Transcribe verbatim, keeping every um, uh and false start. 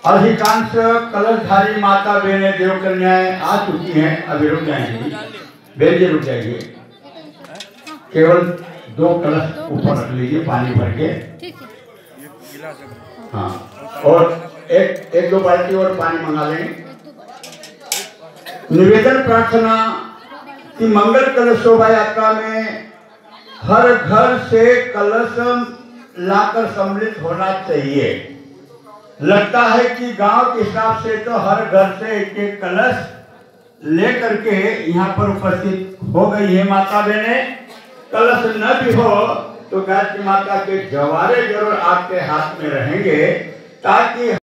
अधिकांश कलशधारी माता बहनें देव कन्याएं आ चुकी हैं, अभी रुक जाएंगी, बेल जी रुक जाएंगे। केवल दो कलश ऊपर रख लीजिए पानी भर के। हाँ, और एक एक दो बाल्टी और पानी मंगा लेंगे। निवेदन प्रार्थना कि मंगल कलश शोभा यात्रा में हर घर से कलश लाकर सम्मिलित होना चाहिए। लगता है कि गांव के हिसाब से तो हर घर से एक एक कलश लेकर के यहाँ पर उपस्थित हो गई है माता बहने। कलश न भी हो तो गायत्री माता के जवारे जरूर आपके हाथ में रहेंगे, ताकि